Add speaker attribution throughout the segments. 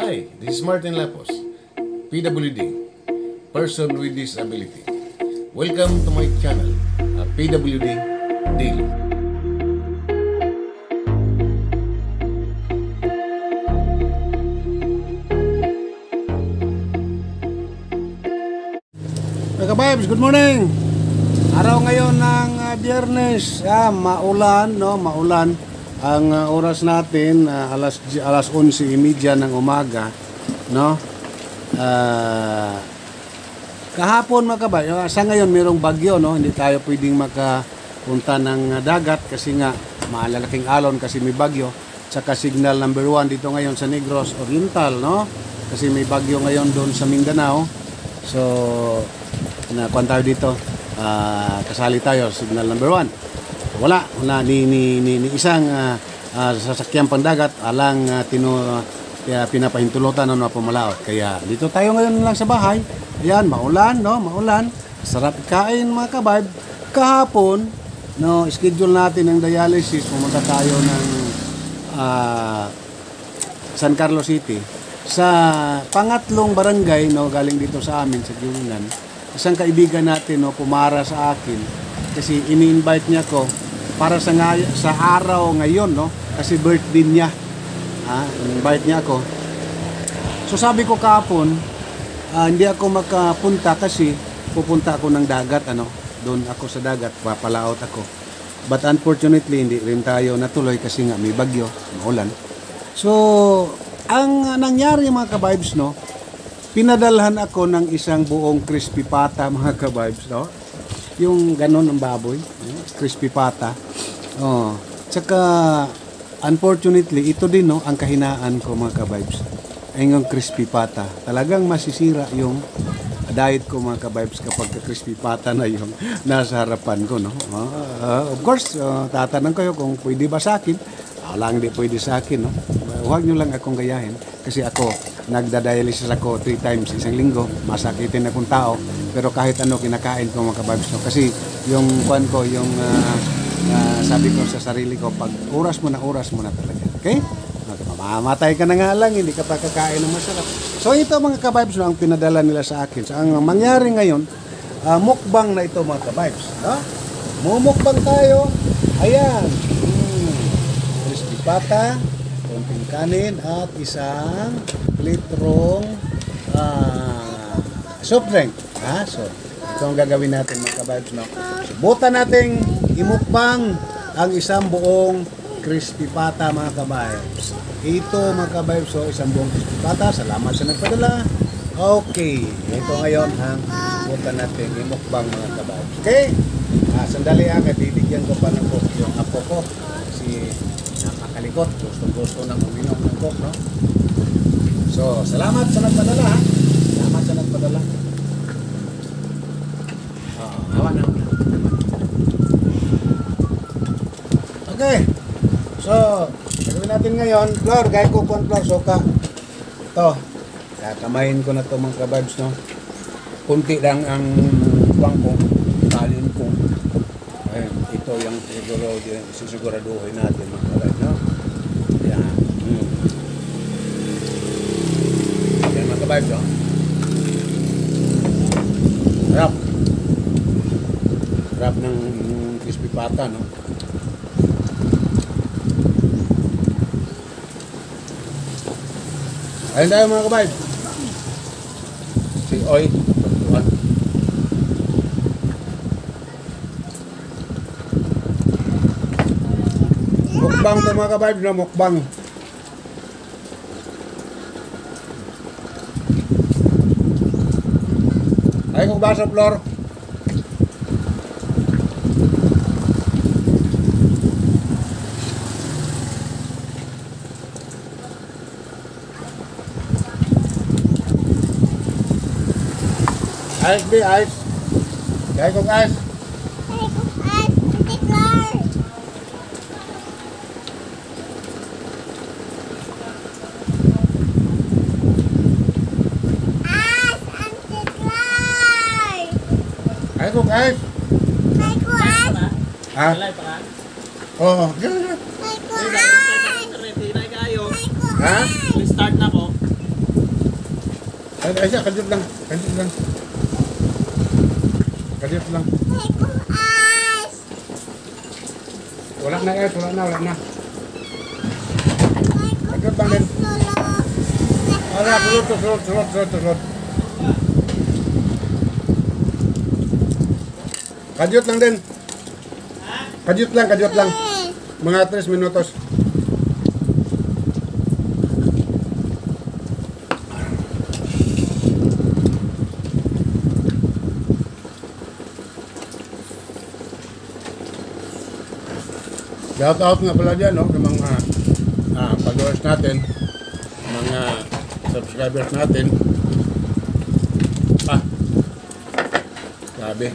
Speaker 1: Hi, this is Martin Lapos, PWD, Person with Disability. Welcome to my channel, PWD Daily.
Speaker 2: Mga vibes, good morning! Araw ngayon ng Biyernes, maulan, no? Maulan. Ang oras natin, alas 11:30 ng umaga, no? Kahapon mga kabay, sa ngayon mayroong bagyo, no? Hindi tayo pwedeng makapunta ng dagat kasi nga malalaking alon kasi may bagyo. Tsaka signal number 1 dito ngayon sa Negros Oriental, no? Kasi may bagyo ngayon doon sa Mindanao. So, nakuha tayo dito, kasali tayo, signal number 1. Wala ni isang sasakyan pandagat alang pinapahintulutan na pumalaot. Kaya dito tayo ngayon lang sa bahay. Ayan, maulan, no? Maulan. Sarap kain mga kabayb. Kahapon, no, schedule natin ng dialysis. Pumunta tayo ng San Carlos City. Sa pangatlong barangay, no, galing dito sa amin sa Giungan. Isang kaibigan natin, no, pumara sa akin kasi ini-invite niya ko para sa araw ngayon, no, kasi birthday niya. Invite niya ako. So sabi ko kahapon, hindi ako makapunta kasi pupunta ako ng dagat, ano, doon ako sa dagat, papalaot ako. But unfortunately, hindi rin tayo natuloy kasi nga may bagyo, maulan. So ang nangyari mga ka-vibes, no, pinadalhan ako ng isang buong crispy pata mga ka-vibes, no? Yung ganon ng baboy, crispy pata. Oh, tsaka unfortunately, ito din, no, ang kahinaan ko mga ka-vibes. Ay yung crispy pata. Talagang masisira yung diet ko mga ka-vibes kapag crispy pata na yung nasa harapan ko, no? Of course, tatanong kayo kung pwede ba sa akin. Lang di pwede sa akin, no? Huwag nyo lang akong gayahin kasi ako nagda-dialysis ako 3 times isang linggo, masakitin akong tao, pero kahit ano kinakain ko mga kababs, no? Kasi yung kwan ko, yung sabi ko sa sarili ko, pag oras mo na talaga, okay? Mamamatay ka na nga lang, hindi ka pa kakain ng masarap. So ito mga kababs, no, ang pinadala nila sa akin. So ang mangyari ngayon, mukbang na ito mga kababs, no? Mumukbang tayo. Ayan, crispy pata, konting kanin at isang litrong soft drink. So ito ang gagawin natin mga kababs, no? Subutan nating imukbang ang isang buong crispy pata mga kababs. Ito mga kababs, so isang buong crispy pata. Salamat sa nagpadala. Okay, ito ngayon ang subutan natin imukbang mga kababs. Okay, sandali at bibigyan ko pa ng coke yung apo ko si nakakalikot, gusto nang uminom ng coke, no? So, salamat sa nagpadala, ha? Salamat sa nagpadala. Hawan na. Okay. So, gagawin natin ngayon, flour, gaya ko corn flour, soka. Ito, kakamayin ko na ito mga kababs, no? Kunti lang ang buwang ko, talin ko. Ayan, ito yung sisiguraduhin natin mga kababs, no? Ayan. Ayan mga kababs, no? Sarap ng crispy pata, no? Ayun tayo mga kababs. Si Oy. Mukbang to mga kababs, na mukbang. Ay kung ba sa floor. Ice be ice. Kaya kong ice. Kaya kong ice. Ha? Oo.
Speaker 3: Ha? Start na po.
Speaker 2: Ay, siya, kadyot lang. Kadyot lang. Kadyot lang. Wala na guys, wala na. Kadyot lang din. Ala, sulot. Kadyot lang din. Kadyot lang. Mga 3 minutos. Shout out nga pala dyan, no, ng mga followers natin, mga subscribers natin. Sabi.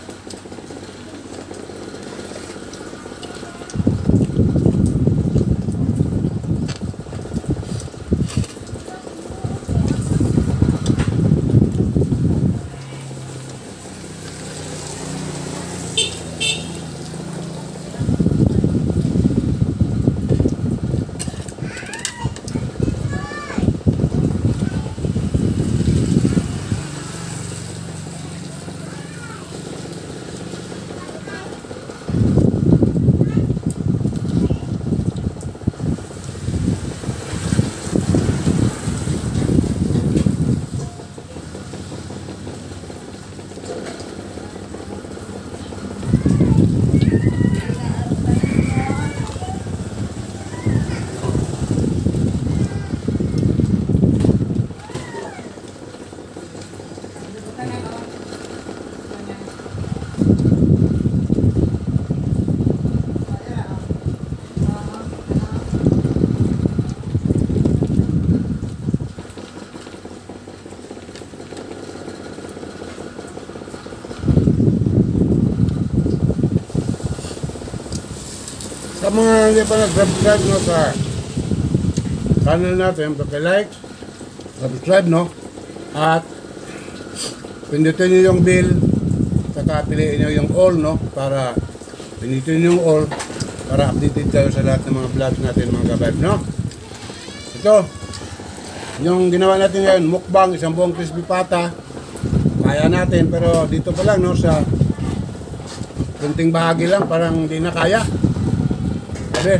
Speaker 2: Sa mga hindi pa nag-subscribe, no, sa channel natin, pag-like, subscribe, no, at pindutin nyo yung bell, saka piliin nyo yung all, no, para pindutin nyo yung all, para updated kayo sa lahat ng mga vlogs natin, mga kabaib, no. Ito, yung ginawa natin ngayon, mukbang, isang buong crispy pata, kaya natin, pero dito pa lang, no, sa kunting bahagi lang, parang hindi na kaya. Kasi,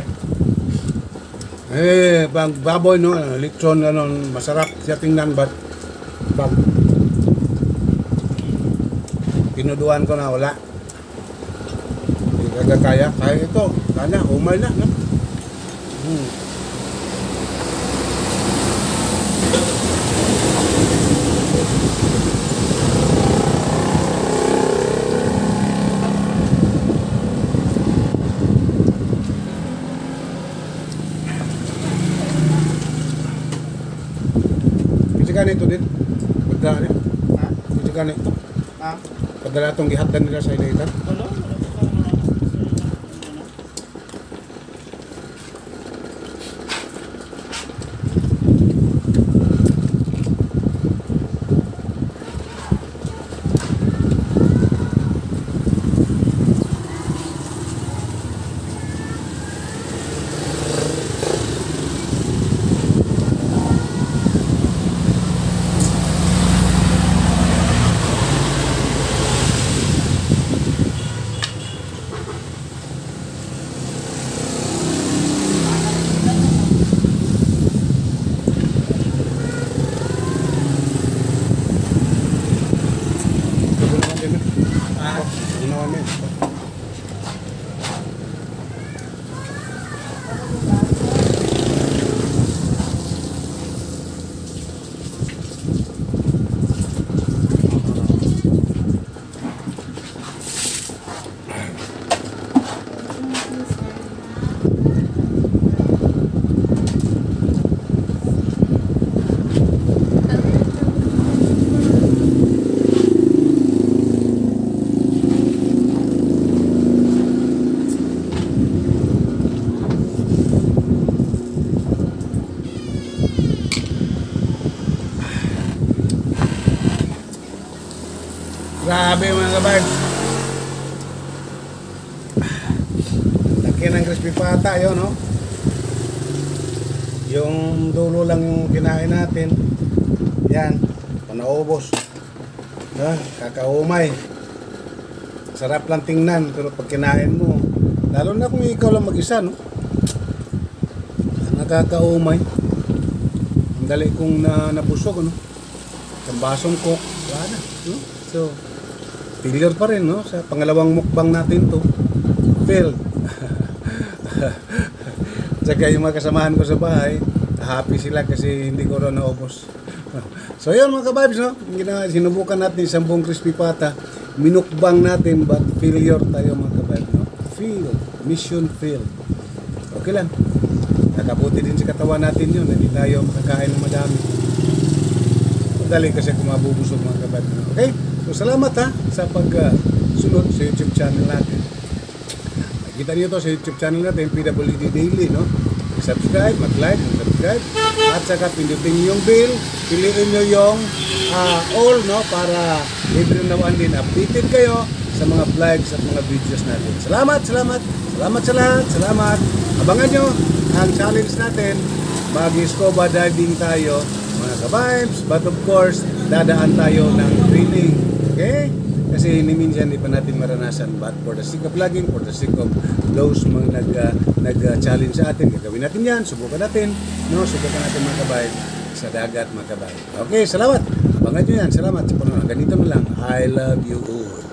Speaker 2: pag baboy, no, lechon, ganon, masarap siya tingnan, but pag kinuduan ko na, wala. Hindi kaya. Kaya ito, sana, umay na, no? Ganito din. Padala niya. Kasi ganito. Padala itong gihatdan nila sa inaitan. Grabe mga kabag. Laki ng crispy pata yun, no? Yung dulo lang yung kinain natin. Yan. panaubos. Kakaumay. Sarap lang tingnan, pero pag kinain mo, lalo na kung ikaw lang mag-isa, no? Nakakaumay. Ang dali kong nabusog, no? Isang basong coke, wala na, no? So, failure pa rin, no? Sa pangalawang mukbang natin to, failed. Tsaka yung mga kasamahan ko sa bahay, happy sila kasi hindi ko rin naubos. So yun mga kabibes, no? Sinubukan natin isang buong crispy pata, minukbang natin, but failure tayo mga kabibes, no? Failed, mission failed. Okay lang, nakabuti din sa katawan natin yun, hindi tayo makakain ng madami. Madali kasi kung mabubusog mga kabibes, no? Okay, so salamat ha sa pagsunod sa YouTube channel natin. Kita niyo to sa YouTube channel natin, PWD Daily, no? Subscribe, mag-like, subscribe, at saka pindutin yung bell, piliin nyo yung all, no? Para every now and then updated kayo sa mga vlogs at mga videos natin. Salamat sa lahat, salamat. Abangan nyo ang challenge natin, mag-scuba diving tayo, mga ka-vibes, but of course, dadaan tayo ng training, okay? Kasi minsan hindi pa natin maranasan, but for the sake of vlogging, for the sake of those mga nag-challenge sa atin, gagawin natin yan, subukan natin, no? Subukan natin mga kabayan sa dagat mga kabayan. Okay, salamat. Abangan nyo yan. Salamat sa panonood. Ganito na lang. I love you all.